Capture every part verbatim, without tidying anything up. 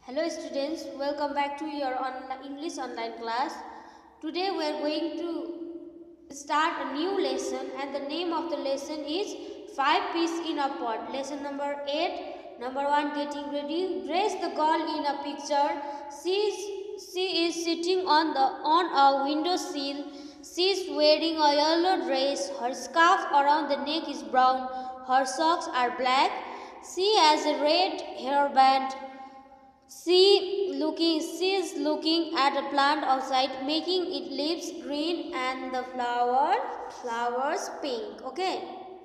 Hello students, welcome back to your online English online class. Today we are going to start a new lesson and the name of the lesson is five peas in a pot. Lesson number eight. Number one, getting ready. Dress the girl in a picture. She is, she is sitting on the on a window sill. She is wearing a yellow dress. Her scarf around the neck is brown. Her socks are black. She has a red hairband. She looking she is looking at a plant outside, making its leaves green and the flower flowers pink. Okay.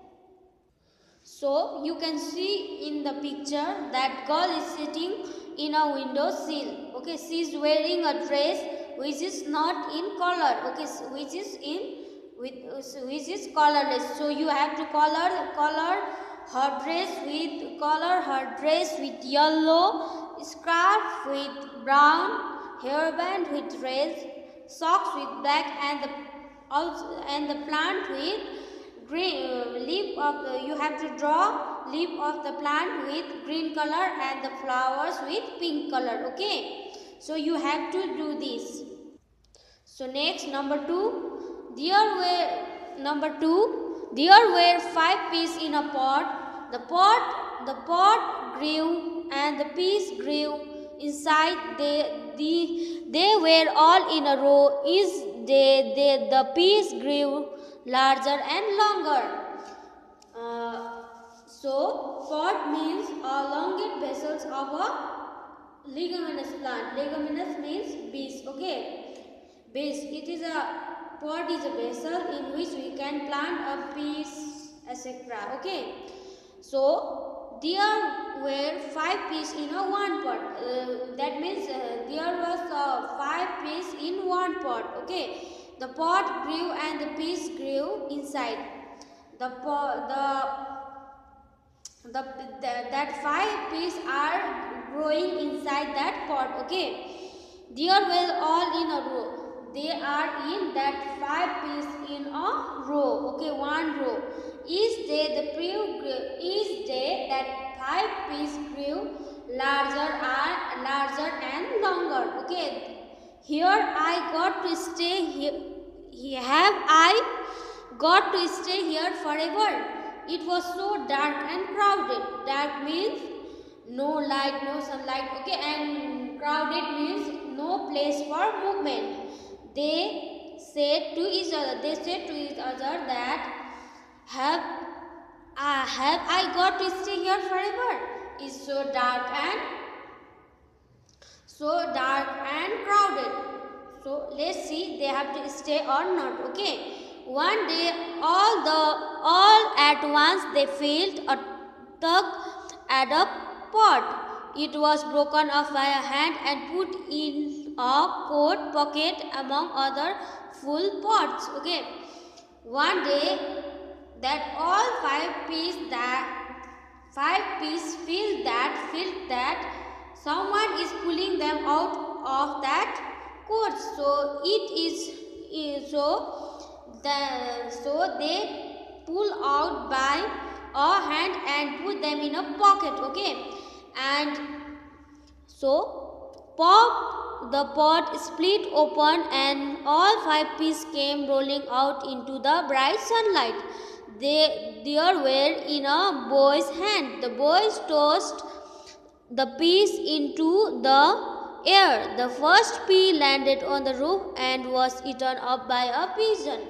So you can see in the picture that girl is sitting in a window sill. Okay, she is wearing a dress which is not in color. Okay, which is in with which is colorless. So you have to color color her dress with color her dress with yellow, scarf with brown, hairband with red, socks with black, and the also and the plant with green. Uh, leaf of the you have to draw leaf of the plant with green color and the flowers with pink color. Okay, so you have to do this. So next, number two, there were number two. There were five peas in a pot. The pot, the pot grew, and the peas grew inside. They, the, they were all in a row. Is they, they, the peas grew larger and longer. Uh, so pot means elongate vessels of a leguminous plant. Leguminous means beans. Okay. Base. It is a pot is a vessel in which we can plant a peas, et cetera. Okay. So there were five peas in a one pot. Uh, that means uh, there was uh, five peas in one pot. Okay. The pot grew and the peas grew inside. The pot, the, the the that five peas are growing inside that pot. Okay. They were all in a row. They are in that five peas in a row. Okay, one row. Each day the grew, each day that five peas grew larger and larger and longer. Okay, here I got to stay here. Have I got to stay here forever? It was so dark and crowded. Dark means no light, no sunlight. Okay, and crowded means no place for movement. They said to each other, they said to each other that have, uh, have I got to stay here forever? It's so dark and so dark and crowded. So let's see they have to stay or not. Okay. One day all the all at once they felt a tug at a pot. It was broken off by a hand and put in a coat pocket among other full pots. Okay. One day that all five peas that five peas feel that feel that someone is pulling them out of that coat. So it is, is so the so they pull out by a hand and put them in a pocket. Okay. And so pop the pot split open and all five peas came rolling out into the bright sunlight. They, they were in a boy's hand. The boy tossed the peas into the air. The first pea landed on the roof and was eaten up by a pigeon.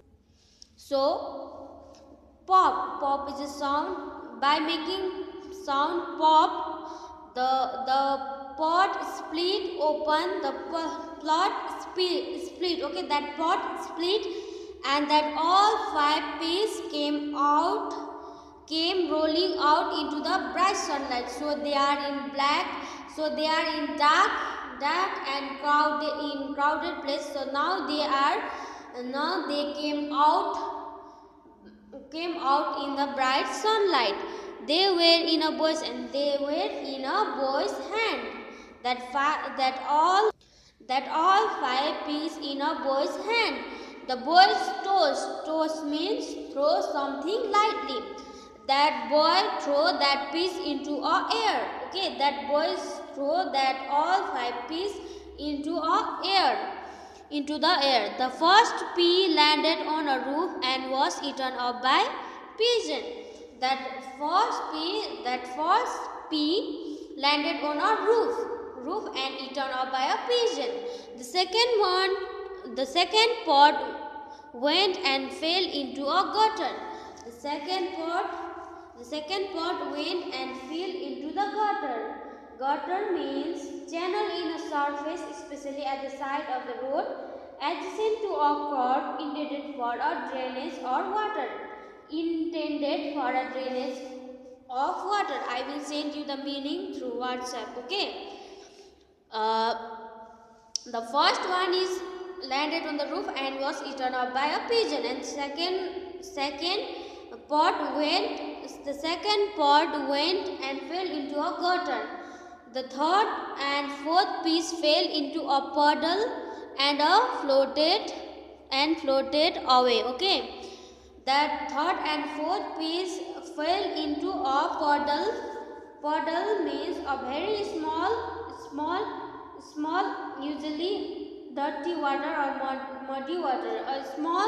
So pop, pop is a sound. By making sound pop, the the pot split open, the pot split, split. Okay, that pot split, and that all five peas came out, came rolling out into the bright sunlight. So they are in black. So they are in dark, dark and crowded in crowded place. So now they are, now they came out, came out in the bright sunlight. They were in a boy's and they were in a boy's hand. That fi that all that all five peas in a boy's hand. The boy's toss. Toss means throw something lightly. That boy throw that piece into a air. Okay, that boy's throw that all five peas into a air. Into the air. The first pea landed on a roof and was eaten up by pigeon. That first pea, that first pea landed on a roof, roof and eaten up by a pigeon. The second one, the second pot went and fell into a gutter. The second pot, the second pot went and fell into the gutter. Gutter means channel in a surface, especially at the side of the road, adjacent to a curb, intended for a drainage or water. Intended for a drainage of water. I will send you the meaning through WhatsApp. Okay. Uh, the first one is landed on the roof and was eaten up by a pigeon, and second second pot went the second pot went and fell into a gutter. The third and fourth piece fell into a puddle and a floated and floated away. Okay. That third and fourth piece fell into a puddle. Puddle means a very small, small, small, usually dirty water or mud, muddy water. A small,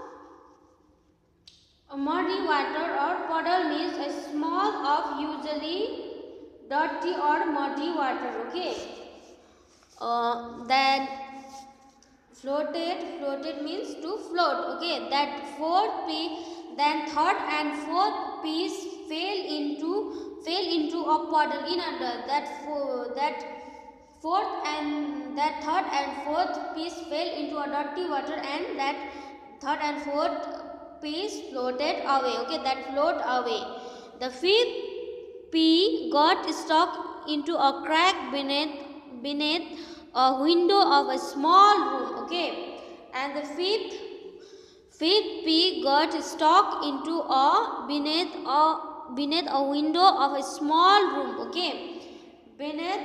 a muddy water or puddle means a small of usually dirty or muddy water. Okay. Uh, then floated, floated means to float. Okay, that fourth piece, then third and fourth piece fell into fell into a puddle in under. That four, that fourth and that third and fourth piece fell into a dirty water, and that third and fourth piece floated away. Okay, that float away. The fifth pea got stuck into a crack beneath beneath a window of a small room. Okay, and the fifth fifth pea got stuck into a beneath a beneath a window of a small room. Okay, beneath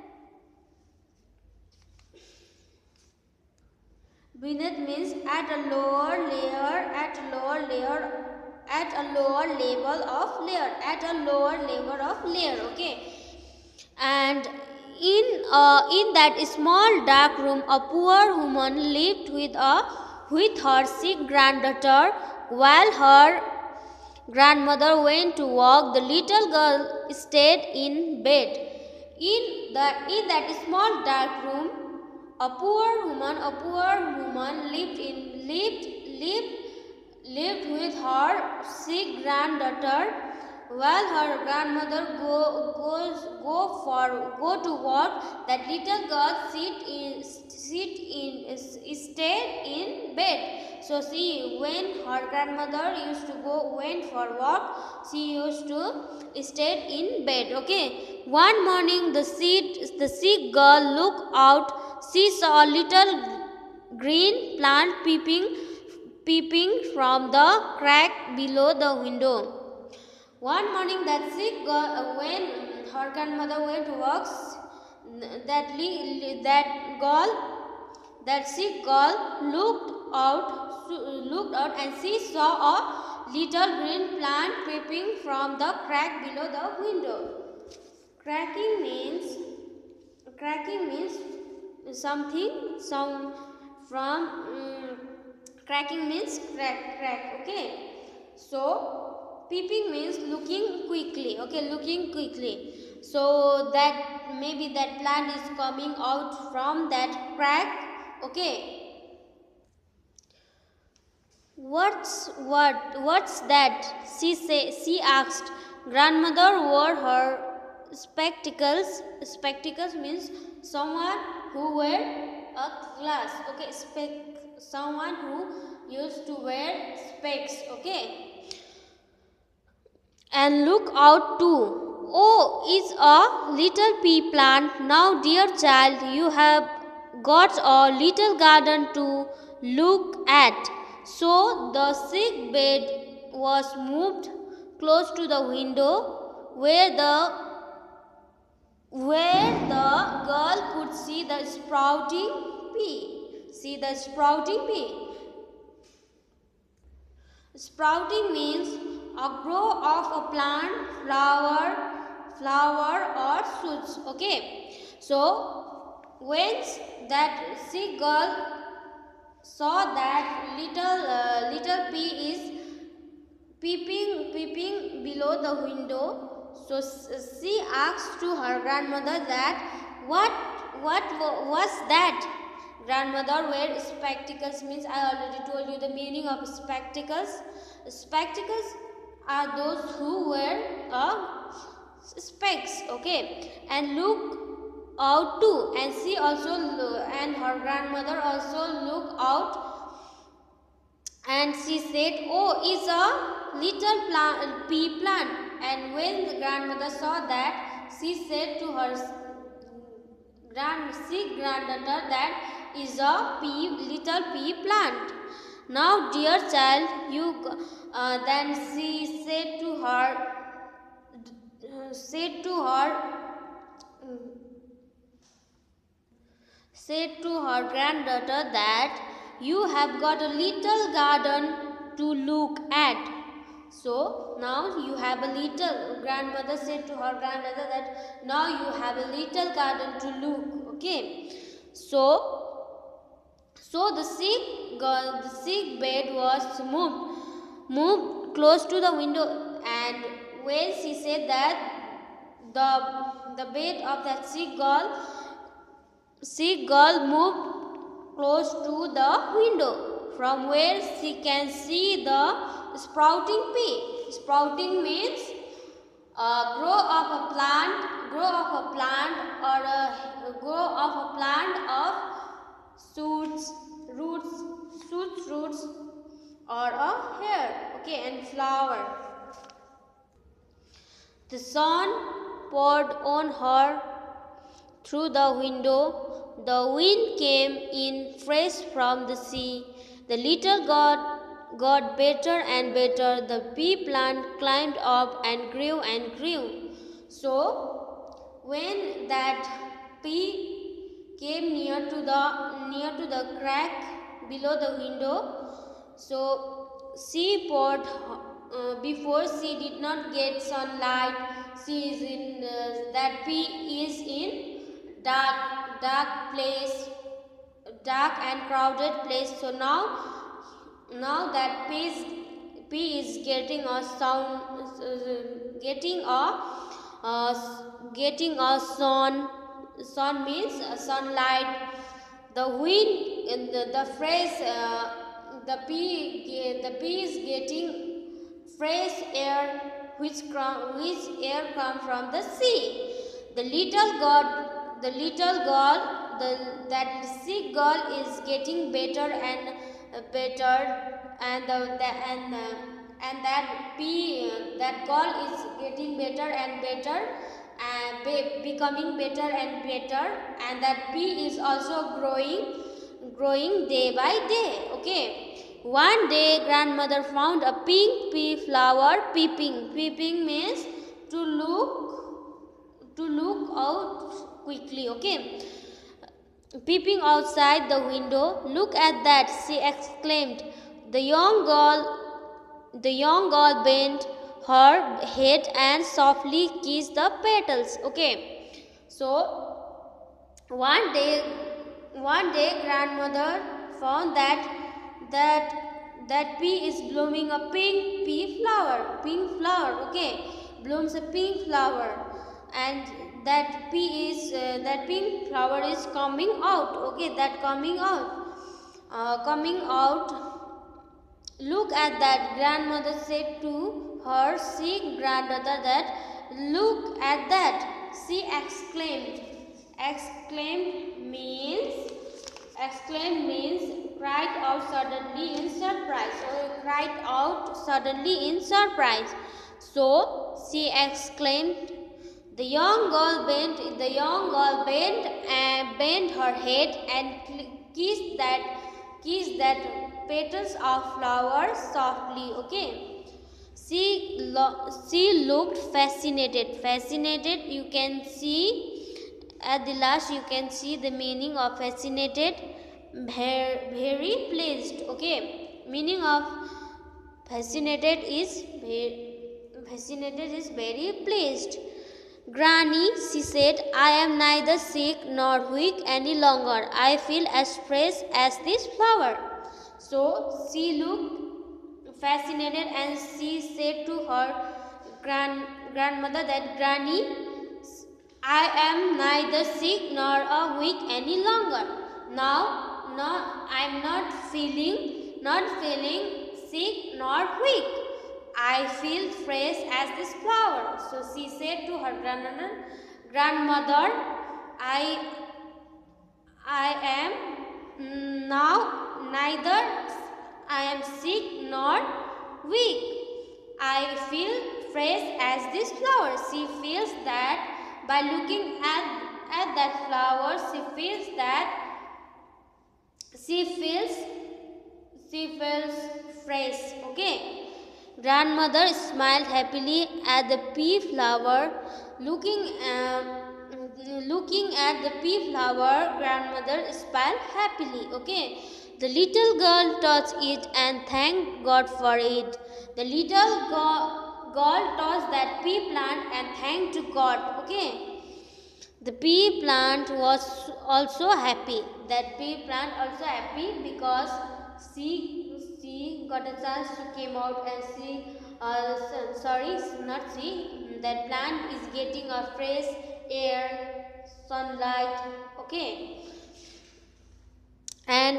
beneath means at a lower layer, at a lower layer, at a lower level of layer, at a lower level of layer. Okay, and In uh, in that small dark room, a poor woman lived with a with her sick granddaughter. While her grandmother went to work, the little girl stayed in bed. In the in that small dark room, a poor woman, a poor woman lived in lived lived lived with her sick granddaughter. While her grandmother go, goes go for go to work, that little girl sit in sit in stayed in bed. So she, when her grandmother used to go went for work, she used to stay in bed. Okay. One morning, the sick the sick girl looked out. She saw a little green plant peeping peeping from the crack below the window. One morning, that sick girl, uh, when her grandmother went to work, that that girl, that sick girl looked out, looked out, and she saw a little green plant peeping from the crack below the window. Cracking means, cracking means something, some from um, cracking means crack, crack. Okay, so peeping means looking quickly. Okay, looking quickly. So that maybe that plant is coming out from that crack. Okay. What's what? What's that? She say. She asked. Grandmother wore her spectacles. Spectacles means someone who wear a glass. Okay, spec. Someone who used to wear specs. Okay. And look out too. Oh, it's a little pea plant. Now, dear child, you have got a little garden to look at. So the sick bed was moved close to the window where the where the girl could see the sprouting pea. See the sprouting pea. Sprouting means a grow of a plant, flower, flower or shoots. Okay, so when that seagull saw that little uh, little pea is peeping peeping below the window, so she asked to her grandmother that what what was that. Grandmother wear spectacles means I already told you the meaning of spectacles. Spectacles are those who wear uh, specs, okay, and look out too, and she also and her grandmother also look out, and she said, oh, it's a little plant, pea plant. And when the grandmother saw that, she said to her grand sick granddaughter that is a pea, little pea plant. Now, dear child, you uh, then she said to her, said to her, said to her granddaughter that you have got a little garden to look at. So now you have a little, grandmother said to her granddaughter that now you have a little garden to look. Okay, so so the sick girl, the sick bed was moved, moved close to the window, and when she said that, the the bed of that sick girl, sick girl moved close to the window, from where she can see the sprouting pea. Sprouting means uh, grow of a plant, grow of a plant, or a grow of a plant of shoots, roots, shoots, roots, or a hair, okay, and flower. The sun poured on her through the window. The wind came in fresh from the sea. The little girl got better and better. The pea plant climbed up and grew and grew. So, when that pea came near to the near to the crack below the window, so she poured. Uh, before she did not get sunlight. She is in uh, that pea is in dark, dark place, dark and crowded place. So now, now that pea is, pea is getting a sound, uh, getting a, uh, getting a sun. Sun means uh, sunlight. The wind, and the, the fresh, uh, the pea, the pea is getting fresh air, which, which air come from the sea. The little girl, the little girl, the that sick girl is getting better and better, and the, the and uh, and that pea, that girl is getting better and better, and be, becoming better and better, and that pea is also growing, growing day by day. Okay. One day, grandmother found a pink pea flower peeping. Peeping means to look, to look out quickly. Okay, peeping outside the window. Look at that! She exclaimed. The young girl, the young girl bent her head and softly kissed the petals. Okay, so one day, one day, grandmother found that. that that pea is blooming a pink pea flower, pink flower, okay, blooms a pink flower, and that pea is uh, that pink flower is coming out, okay, that coming out, uh, coming out. Look at that, grandmother said to her sick granddaughter that, look at that, she exclaimed. Exclaimed means, exclaimed means cried out suddenly in surprise, or cried out suddenly in surprise. So she exclaimed. The young girl bent, the young girl bent and bent her head and kissed that, kissed that petals of flowers softly. Okay. She lo she looked fascinated. Fascinated. You can see at the last. You can see the meaning of fascinated. Very, very pleased. Okay, meaning of fascinated is very, fascinated is very pleased. Granny, she said, I am neither sick nor weak any longer. I feel as fresh as this flower. So she looked fascinated and she said to her grand, grandmother that Granny, I am neither sick nor a weak any longer. Now, no, I am not feeling, not feeling sick nor weak. I feel fresh as this flower. So she said to her grandmother, grandmother, I, I am now neither I am sick nor weak. I feel fresh as this flower. She feels that by looking at, at that flower, she feels that she feels she feels fresh. Okay. Grandmother smiled happily at the pea flower. Looking, uh, looking at the pea flower, grandmother smiled happily. Okay. The little girl touched it and thanked God for it. The little girl, girl touched that pea plant and thanked to God. Okay. The pea plant was also happy. That pea plant also happy because she she got a chance to came out and she uh, sorry not she that plant is getting a fresh air, sunlight. Okay. And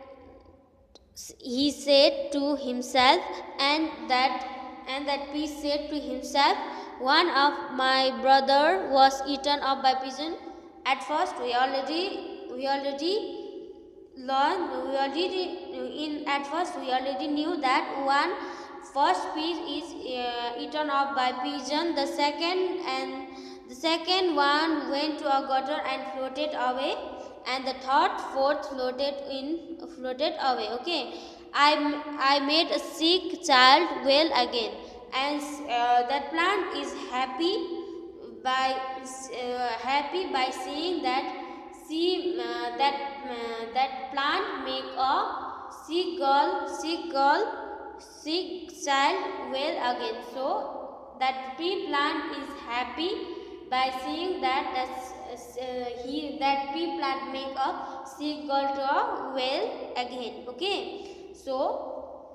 he said to himself, and that and that pea said to himself, one of my brother was eaten up by pigeon. At first we already we already learned we already in at first we already knew that one first piece is uh, eaten up by pigeon. The second and the second one went to a gutter and floated away, and the third, fourth floated in floated away. Okay, I I made a sick child well again, and uh, that plant is happy by uh, happy by seeing that see uh, that uh, that plant make a sick girl sick girl sick child well again. So that pea plant is happy by seeing that that's, uh, he that pea plant make a sick girl to a well again. Okay, so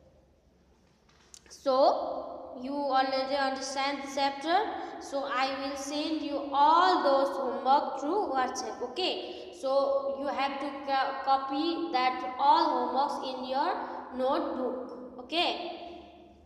so you already understand the chapter. So I will send you all those homework through WhatsApp. Okay, so you have to copy that all homeworks in your notebook. Okay,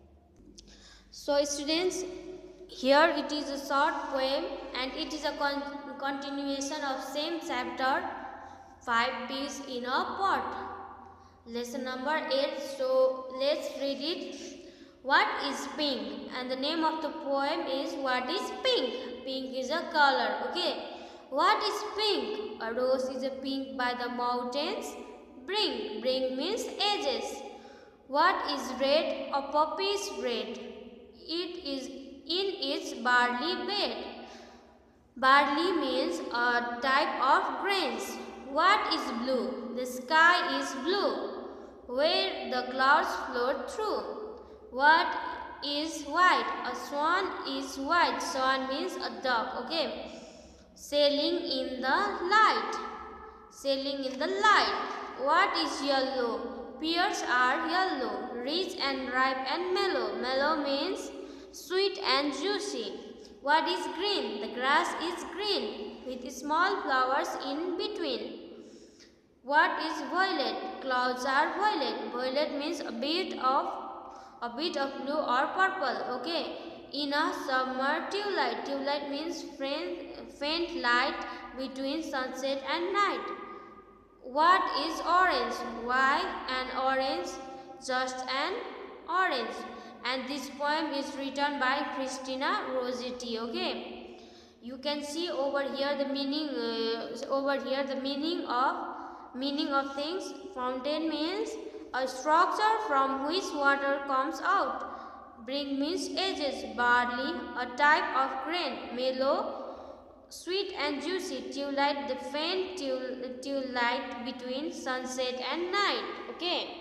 so students, here it is a short poem and it is a con continuation of same chapter, five peas in a pot, lesson number eight. So let's read it. What is pink? And the name of the poem is What is pink? Pink is a color. Okay. What is pink? A rose is a pink by the mountains. Bring. Bring means edges. What is red? A poppy is red. It is in its barley bed. Barley means a type of grains. What is blue? The sky is blue, where the clouds float through. What is white? A swan is white. Swan means a duck. Okay. Sailing in the light. Sailing in the light. What is yellow? Pears are yellow, rich and ripe and mellow. Mellow means sweet and juicy. What is green? The grass is green with small flowers in between. What is violet? Clouds are violet. Violet means a bit of a bit of blue or purple. Okay. In a summer twilight. Twilight means faint, faint light between sunset and night. What is orange? Why an orange? Just an orange. And this poem is written by Christina Rossetti. Okay. You can see over here the meaning. Uh, over here the meaning of meaning of things. Fountain means a structure from which water comes out. Bring means edges. Barley, a type of grain. Mellow, sweet and juicy. Twilight, the faint twilight between sunset and night. Okay.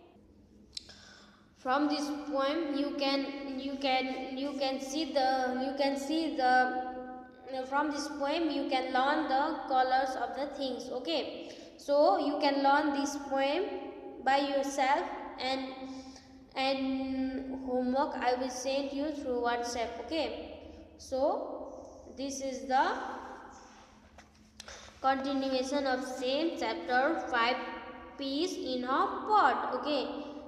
From this poem, you can you can you can see the you can see the from this poem you can learn the colors of the things. Okay, so you can learn this poem by yourself, and and homework I will send you through WhatsApp. Okay, so this is the continuation of same chapter five, peas in a pod. Okay,